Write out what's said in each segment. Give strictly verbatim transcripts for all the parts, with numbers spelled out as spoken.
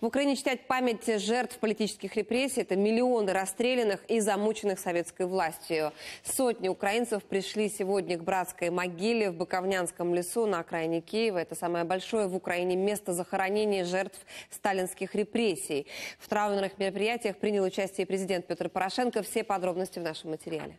В Украине чтят память жертв политических репрессий. Это миллионы расстрелянных и замученных советской властью. Сотни украинцев пришли сегодня к братской могиле в Буковнянском лесу на окраине Киева. Это самое большое в Украине место захоронения жертв сталинских репрессий. В траурных мероприятиях принял участие президент Петр Порошенко. Все подробности в нашем материале.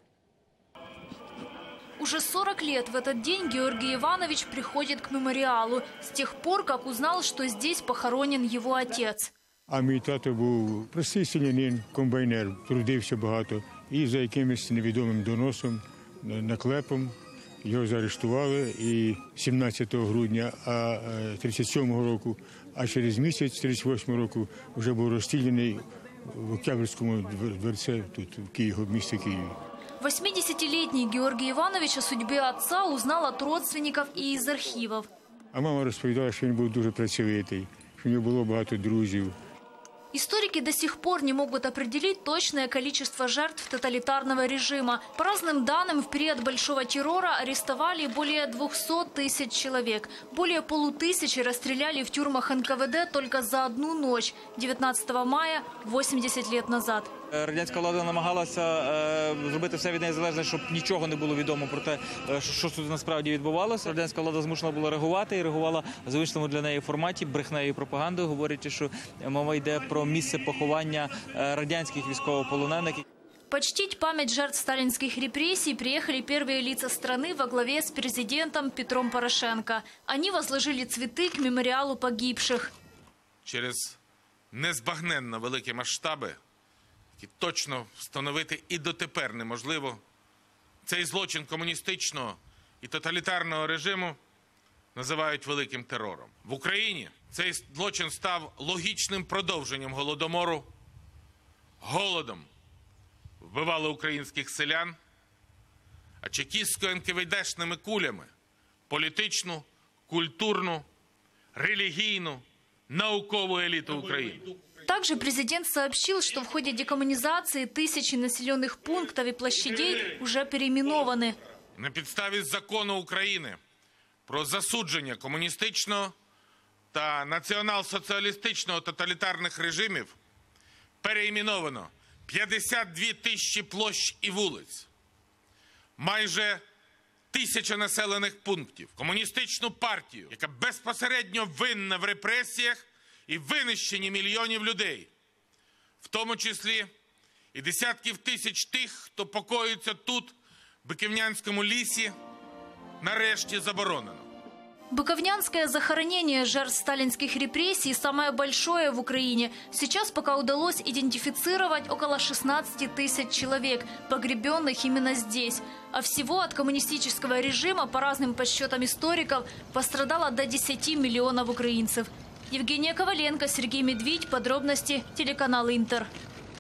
Уже сорок лет в этот день Георгий Иванович приходит к мемориалу. С тех пор, как узнал, что здесь похоронен его отец. А мій тато був простий селянин, комбайнер, трудився багато. І за якимось невідомим доносом, наклепом, його заарештували і сімнадцятого грудня тридцять сьомого року, а через місяць, тридцять восьмого року, вже був розстріляний в Октябрьському дворці, тут в Києві, в місті Києві. восьмидесятилетний Георгий Иванович о судьбе отца узнал от родственников и из архивов. А мама розповідала, що він був дуже працьовитий, що в нього було багато друзів. Историки до сих пор не могут определить точное количество жертв тоталитарного режима. По разным данным, в период Большого террора арестовали более двухсот тысяч человек. Более полутысячи расстреляли в тюрьмах эн ка вэ дэ только за одну ночь, дев'ятнадцятого мая, восемьдесят лет назад. Радянська влада намагалася е, зробити все від неї залежне, щоб нічого не було відомо про те, що тут насправді відбувалося. Радянська влада змушена була реагувати і реагувала в звичному для неї форматі брехнею і пропагандою, говорячи, що мова йде про місце поховання радянських військовополонених. Почтить память жертв сталинских репрессий приехали первые лица страны во главе с президентом Петром Порошенко. Они возложили цветы к мемориалу погибших. Через незбагненно великі масштаби, які точно встановити і дотепер неможливо, цей злочин комуністичного і тоталітарного режиму називають великим терором. В Україні цей злочин став логічним продовженням Голодомору. Голодом вбивали українських селян, а чекістсько-ен ка ве дешними кулями політичну, культурну, релігійну, наукову еліту України. Также президент сообщил, что в ходе декоммунизации тысячи населенных пунктов и площадей уже переименованы. На підставі закону України про засудження комуністичного та націонал-соціалістичного тоталітарних режимів переіменовано п'ятдесят дві тисячі площ і вулиць, майже тисяча населених пунктів. Комуністичну партію, яка безпосередньо винна в репресіях і винищенні мільйонів людей, в тому числі і десятків тисяч тих, хто покоїться тут, в Буковнянському лісі, нарешті заборонено. Буковнянское захоронение жертв сталинских репрессий самое большое в Украине. Сейчас пока удалось идентифицировать около шестнадцати тысяч человек, погребенных именно здесь. А всего от коммунистического режима, по разным подсчетам историков, пострадало до десяти миллионов украинцев. Евгения Коваленко, Сергей Медведь. Подробности телеканал Интер.